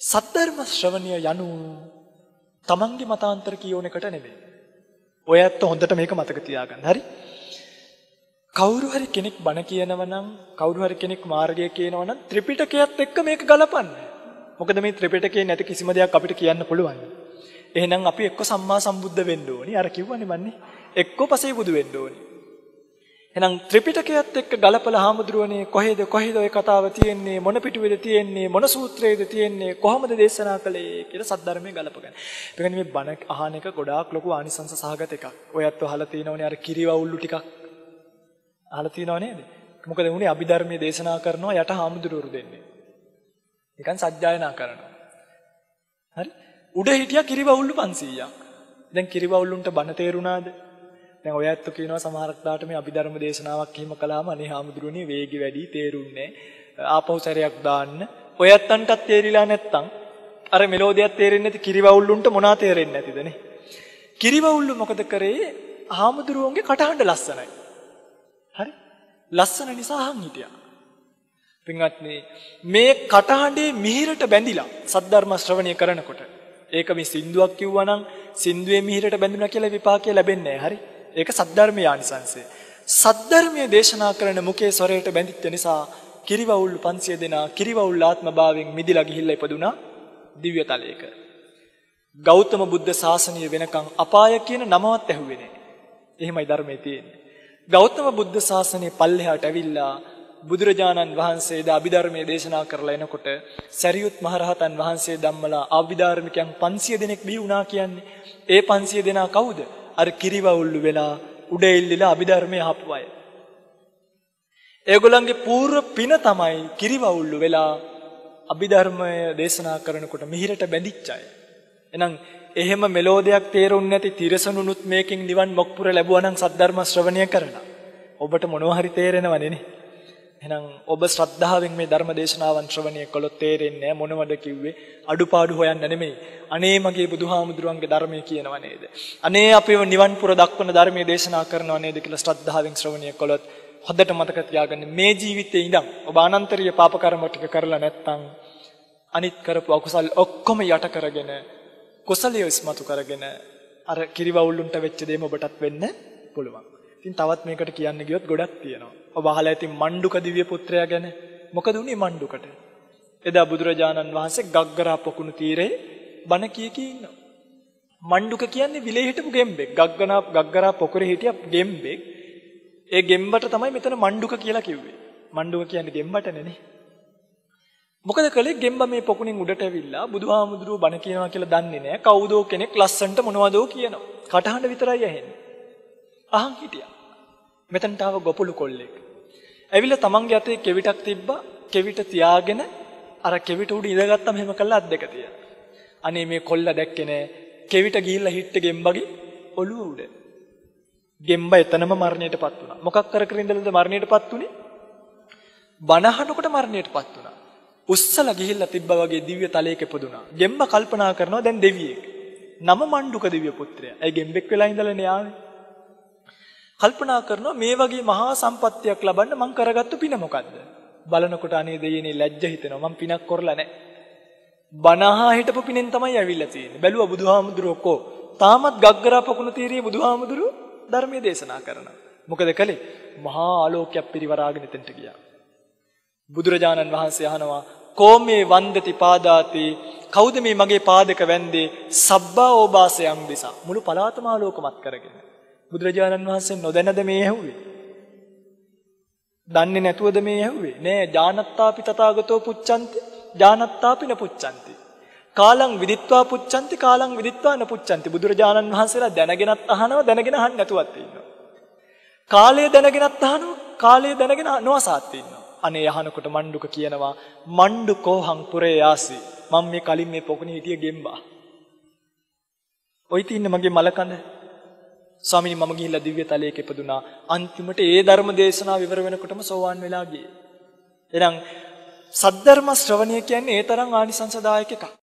සද්ධර්ම ශ්‍රවණය යනු තමන්ගේ මතාන්තර කියෝන එකට නෙවෙයි. ඔය ඇත්ත හොඳට මේක මතක තියාගන්න. හරි? කවුරු හරි කෙනෙක් බණ කියනවා නම්, කවුරු හරි කෙනෙක් මාර්ගය කියනවා නම් ත්‍රිපිටකයත් එක්ක මේක ගලපන්න. මොකද මේ ත්‍රිපිටකේ නැති කිසිම දෙයක් අපිට කියන්න පුළුවන්. එහෙනම් අපි එක්ක සම්මා සම්බුද්ධ වෙන්න ඕනි. අර කිව්වනේ මන්නේ. එක්ක පසේ බුදු වෙන්න ඕනි. එහෙනම් ත්‍රිපිටකයත් එක්ක ගලපලා හාමුදුරුවනේ කොහෙද ඔය කතාව තියෙන්නේ, මොන පිටුවේද තියෙන්නේ, මොන සූත්‍රයේද තියෙන්නේ, කොහොමද දේශනා කළේ කියලා සද්ධර්මයේ ගලපගන්න. ඒ කියන්නේ මේ බණ අහන එක ගොඩාක් ලොකු ආනිසංස සහගත එකක්. ඔයත් අහලා තියෙනවනේ අර කිරිවවුල්ලු ටිකක්. අහලා තියෙනව නේද? මොකද උනේ අභිධර්මයේ දේශනා කරනවා යට හාමුදුරුවරු දෙන්නේ. නිකන් සජ්ජායනා කරනවා. හරි? උඩ හිටියා කිරිවවුල්ලු 500ක්. දැන් කිරිවවුල්ලුන්ට බණ තේරුණාද? දැන් ඔය ඇත්ත කියනවා සමහරක් දාට මේ අභිධර්ම දේශනාවක් එහෙම කළාම අනේ හාමුදුරුවනේ වේගي වැඩි තේරුන්නේ ආපහු සැරයක් දාන්න. ඔය ඇත්තන්ටත් තේරිලා නැත්තම් අර මෙලෝදියක් තේරෙන්නේ නැති කිරිවවුල්ලුන්ට මොනා තේරෙන්නේ නැතිද නේ? කිරිවවුල්ලු මොකද කරේ? හාමුදුරුවන්ගේ කටහඬ ලස්සනයි. හරි? ලස්සන නිසා අහන් හිටියා. පින්වත්නි මේ කටහඬේ මිහිරට බැඳිලා සද්ධර්ම ශ්‍රවණය කරනකොට ඒක මේ සින්දුවක් කිව්වා නම් සින්දුවේ මිහිරට බැඳුණා කියලා විපාකය ලැබෙන්නේ නැහැ. හරි? ඒක සද්ධර්මයේ ආනිසංසය. සද්ධර්මයේ දේශනා කරන මුකේ ස්වරයට බැඳිච්ච නිසා කිරිවවුල් 500 දෙනා කිරිවවුල් ආත්මභාවයෙන් මිදිලා ගිහිල්ලා ඉපදුනා දිව්‍ය තලයක. ගෞතම බුද්ධ ශාසනය වෙනකන් අපාය කියන නමවත් ඇහුවේ නැහැ. එහෙමයි ධර්මයේ තියෙන්නේ. ගෞතම බුද්ධ ශාසනය පල්ලෙහාට ඇවිල්ලා බුදුරජාණන් වහන්සේ ද අභිධර්මයේ දේශනා කරලා එනකොට සරියුත් මහරහතන් වහන්සේ ධම්මලා අභිධර්මිකයන් 500 දෙනෙක් බිහි වුණා කියන්නේ. ඒ 500 දෙනා කවුද? අර කිරිවවුල්ලු වෙලා උඩ එල්ලිලා අභිධර්මයේ අහපු අය. ඒගොල්ලන්ගේ పూర్ව පින තමයි කිරිවවුල්ලු වෙලා අභිධර්මය දේශනා කරනකොට මිහිරට බැඳිච්ච අය. එහෙනම් එහෙම මෙලෝදියක් තේරුන්නේ නැති තිරසනුනුත් මේකෙන් නිවන් මොක්පුර ලැබුවා නම් සද්ධර්ම ශ්‍රවණය කරලා. ඔබට මොනවා හරි තේරෙනවනේ නේ. එහෙනම් ඔබ ශ්‍රද්ධාවෙන් මේ ධර්ම දේශනාවන් ශ්‍රවණය කළොත් තේරෙන්නේ මොනවද කිව්වේ? අඩුපාඩු හොයන්න නෙමෙයි. අනේ මගේ බුදුහාමුදුරුවන්ගේ ධර්මයේ කියනව නේද? අනේ අපේව නිවන් පුර දක්වන ධර්මයේ දේශනා කරනව නේද කියලා ශ්‍රද්ධාවෙන් ශ්‍රවණය කළොත් හොඳට මතක තියාගන්න මේ ජීවිතේ ඉඳන් ඔබ අනන්තරීය පාප කර්ම ටික කරලා නැත්නම් අනිත් කරපු අකුසල් ඔක්කොම යට කරගෙන කුසලිය ඉස්මතු කරගෙන අර කිරිවවුල්ලුන්ට වෙච්ච දේම ඔබටත් වෙන්න පුළුවන්. ඉතින් තවත් මේකට කියන්න ගියොත් ගොඩක් තියෙනවා. ඔබ අහලා ඇති මණ්ඩුක දිව්‍ය පුත්‍රයා ගැන. මොකද උනේ මණ්ඩුකට? එදා බුදුරජාණන් වහන්සේ ගග්ගරා පොකුණු තීරේ බණ කී ඉන්නවා. මණ්ඩුක කියන්නේ විලේ හිටපු ගෙම්බෙක්. ගග්ගරා පොකුරේ හිටිය ගෙම්බෙක්. ඒ ගෙම්බට තමයි මෙතන මණ්ඩුක කියලා කිව්වේ. මණ්ඩුක කියන්නේ ගෙම්බටනේ නේ. මොකද කලේ ගෙම්බ මේ පොකුණින් උඩට ඇවිල්ලා බුදුහාමුදුරුවෝ බණ කියනවා කියලා දන්නේ නැහැ. කවුදෝ කෙනෙක් ලස්සන්ට මොනවදෝ කියනවා. කටහඬ විතරයි ඇහෙන්නේ. අහන් හිටියා. මෙතනට ආව ගොපුළු කොල්ලෙක්. ඇවිල්ලා තමන්ගේ අතේ කෙවිතක් තිබ්බා. කෙවිත තියාගෙන අර කෙවිත උඩ ඉඳගත්තාම එහෙම කළා අත් දෙක තියා. අනේ මේ කොල්ලා දැක්කේ නෑ. කෙවිත ගිහිල්ලා හිට ගෙම්බගේ ඔළුව උඩ. ගෙම්බ එතනම මරණයටපත් වුණා. මොකක් කර කර ඉඳලාද මරණයටපත් උනේ? බණ අහනකොට මරණයටපත් වුණා. උස්සලා ගිහිල්ලා තිබ්බා වගේ දිව්‍ය තලයක ඉපදුනා. ගෙම්බ කල්පනා කරනවා දැන් දෙවියෙක්. නම මණ්ඩුක දිව්‍ය පුත්‍රයා. ඒ ගෙම්බෙක් වෙලා ඉඳලානේ ආවේ. කල්පනා කරනවා මේ වගේ මහා සම්පත්තියක් ලබන්න මං කරගත්තු පින මොකද්ද? බලනකොට අනේ දෙයියනේ ලැජ්ජ හිතෙනවා මං පිනක් කරලා නැහැ. බනහා හිටපු පිනෙන් තමයි ඇවිල්ලා තියෙන්නේ. බැලුවා බුදුහාමුදුරුවෝ කෝ. තාමත් ගග්ගරා පොකුණු තීරියේ බුදුහාමුදුරුවෝ ධර්මයේ දේශනා කරනවා. මොකද කලේ? මහා ආලෝකයක් පිරිවරාගෙන එතෙන්ට ගියා. බුදුරජාණන් වහන්සේ අහනවා කෝ මේ වන්දති පාදාති කවුද මේ මගේ පාදක වැන්දේ සබ්බා ඕබාසයන් දිසා මුළු පලාතම ආලෝකමත් කරගෙන. බුදුරජාණන් වහන්සේ නොදැනද මේ ඇහුවේ? දන්නේ නැතුවද මේ ඇහුවේ? නෑ ජානත්තාපි තථාගතෝ පුච්ඡanti ජානත්තාපි න පුච්ඡanti කාලං විදිත්වා පුච්ඡanti කාලං විදිත්වා න පුච්ඡanti බුදුරජාණන් වහන්සේලා දැනගෙනත් අහනවා දැනගෙන අහන්න නැතුවත් ඉන්නවා. කාලය දැනගෙනත් අහනවා කාලය දැනගෙන නොඅසාත් ඉන්නවා. අනේ අහනකොට මණ්ඩුක කියනවා මණ්ඩුකෝහං පුරේ යාසි මම මේ කලින් මේ පොකුණේ හිටිය ගෙම්බා. ඔය තින්නේ මගේ මලකඳ. ස්වාමීනි මම ගිහිල්ලා දිව්‍ය තලයක ඉපදුනා. අන්තිමට ඒ ධර්ම දේශනාව ඉවර වෙනකොටම සෝවාන් වෙලා ගියේ. එහෙනම් සද්ධර්ම ශ්‍රවණය කියන්නේ ඒ තරම් ආනිසංසදායක එකක්.